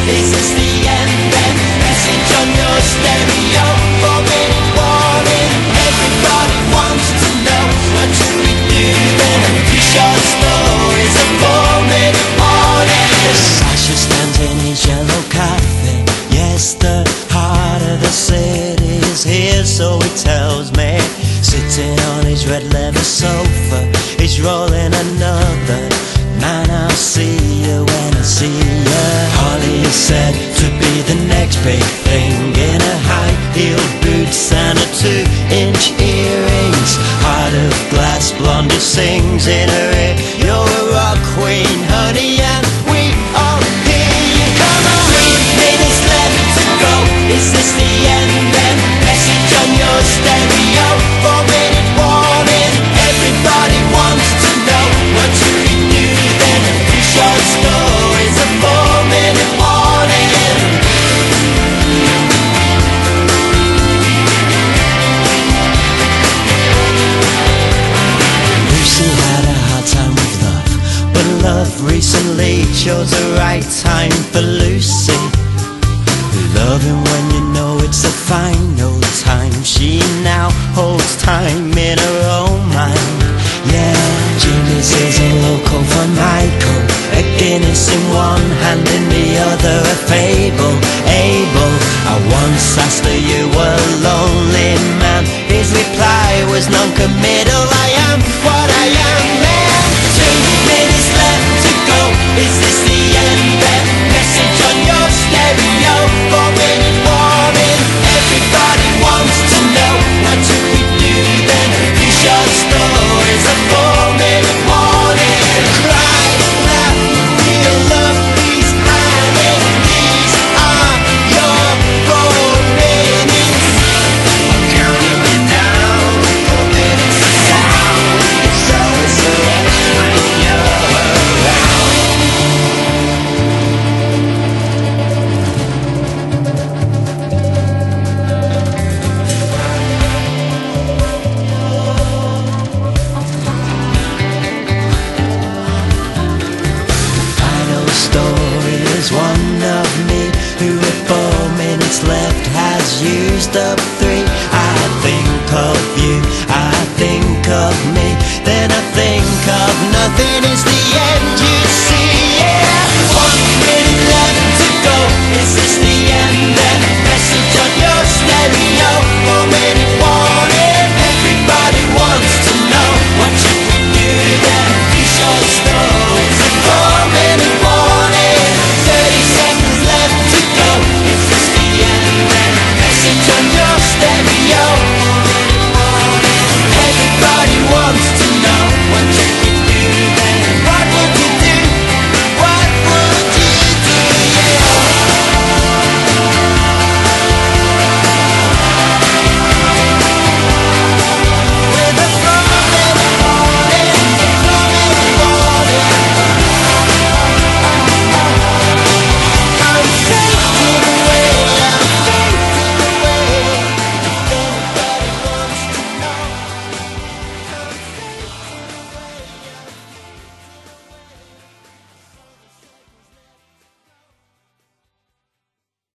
Is this the end then? Message on your stereo, 4-minute warning. Everybody wants to know what should we do then? 3 short stories, a 4-minute warning. Sasha stands in his yellow cafe. Yes, the heart of the city is here, so he tells me. Sitting on his red leather sofa, he's rolling another. Man, I'll see you when I see you. Holly is said to be the next big thing, in a high-heeled boots and a 2-inch earrings. Heart of glass, Blondie sings in her ear. You're a rock queen, honey, and we all hear you. Come on, 3 minutes left to go. Is this the end then? Message on your stereo, 4-minute warning. Everybody wants to know what should we do then? 3 short stories, a 4-minute warning. Lucy had a hard time with love, but love recently chose the right time for Lucy. Loving when you know it's the final time. She now holds time in her own mind. Yeah, Jimmy's is a local